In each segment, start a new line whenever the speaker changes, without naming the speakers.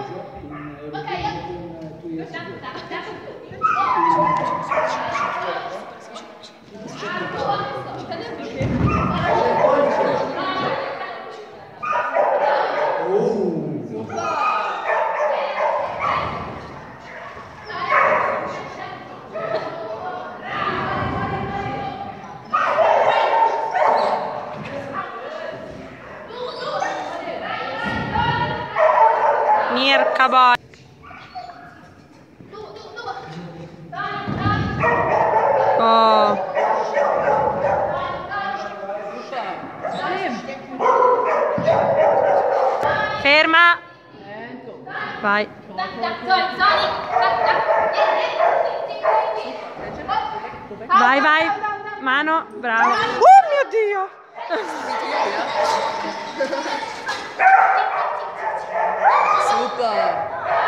Mirka boy. Oh. Ferma. Vai. Vai, vai. Mano, bravo. Oh mio Dio.
Super.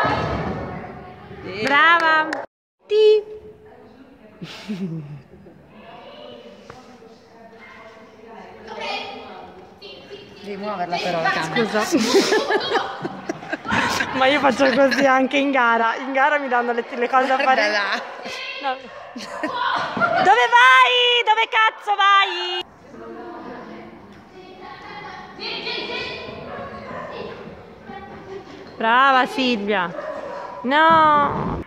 Brava. Ti.
Devi muoverla però la camera.
Scusa. Ma io faccio così anche in gara. In gara mi danno le cose da fare. No. Dove vai? Dove cazzo vai? Brava Silvia. No.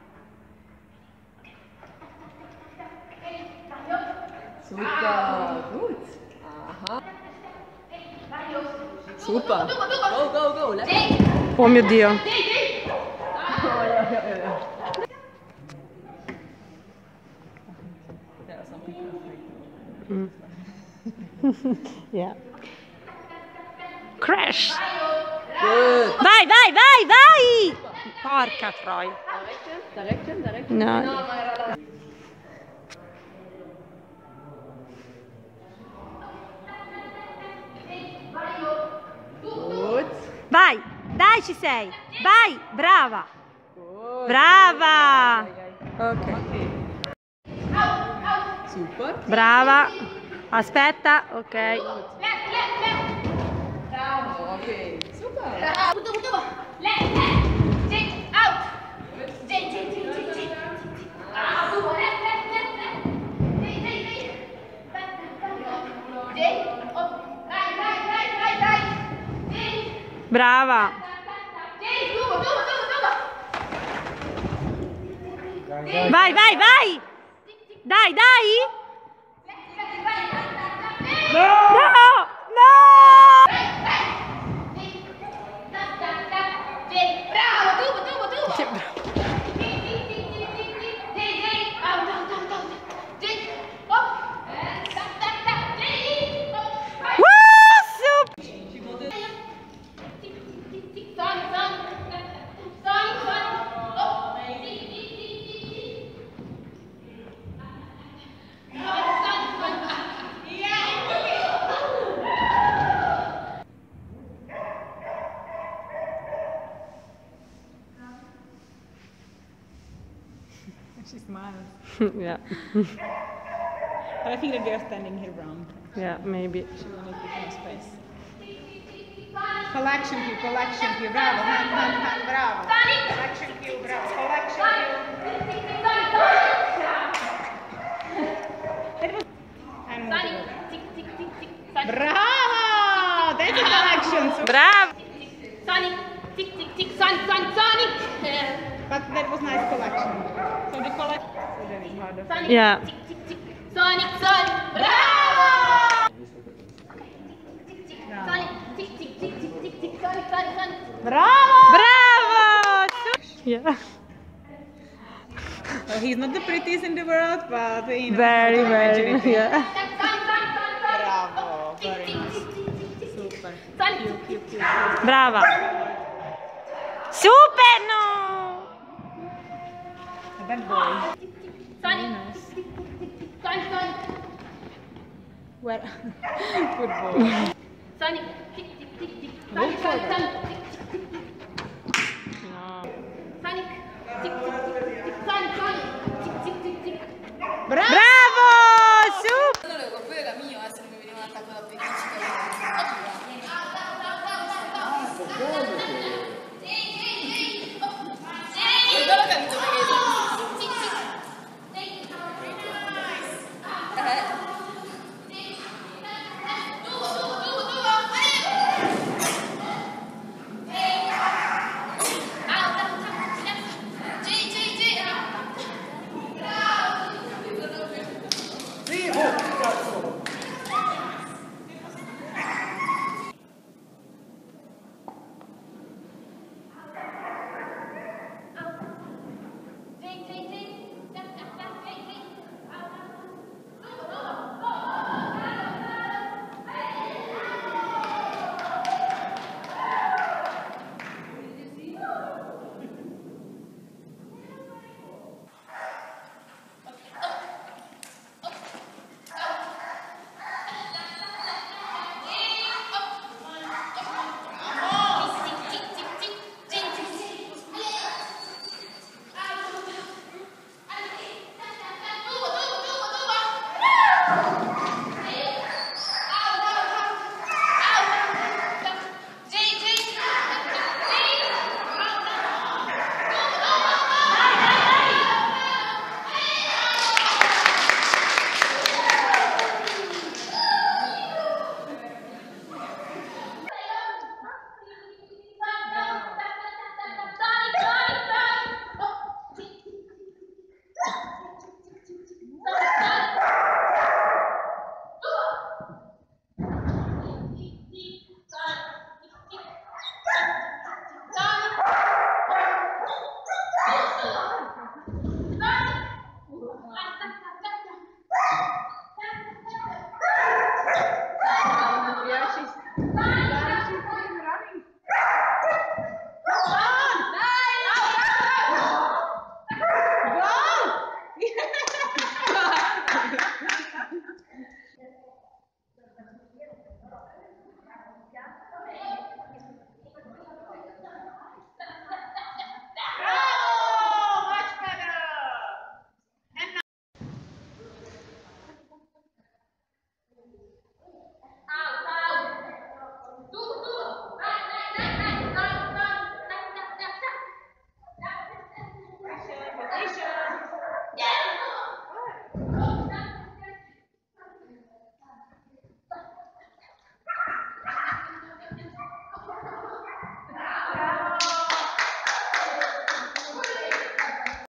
Super. Gut. Aha. Super. Go, go, go.
Oh mio Dio. Yeah. Crash.
Good.
Vai, vai, vai, vai. Porca troia.
Direction.
No.
Good.
Vai, dai ci sei. Vai, brava.
Good.
Brava. Ok.
Super.
Brava. Aspetta, ok.
Bravo. Ok. Super.
Brava. Vai, vai, vai. Dai, dai. No, no.
She smiles.
Yeah.
But I think that they are standing here wrong.
Yeah, maybe.
She will not give them space. Collection cue, bravo, hand, bravo. Collection cue, bravo, collection cue. Bravo! That's a collection. So
Bravo.
Sonic, tick, tick, tick, Sonic, Sonic, Sonic.
but that was nice collection. So the collection. So that is harder.
Sonic,
Yeah.
tick, tick, tick, Sonic, Sonic. Bravo! Sonic, tick, tick, tick, tick, tick, tick, Sonic, Sonic, Sonic.
Bravo!
Bravo. Yeah.
Well, he's not the prettiest in the world, but you know,
Very,
how to imagine
very.
it.
Yeah.
Bravo, very nice. Super.
Sonic,
Cute.
Brava. Super, no.
A bad boy.
Sonic, Sonic, Sonic.
Well, good boy.
Sonic, tick, tick, tick, tick, Sonic, Sonic, Sonic.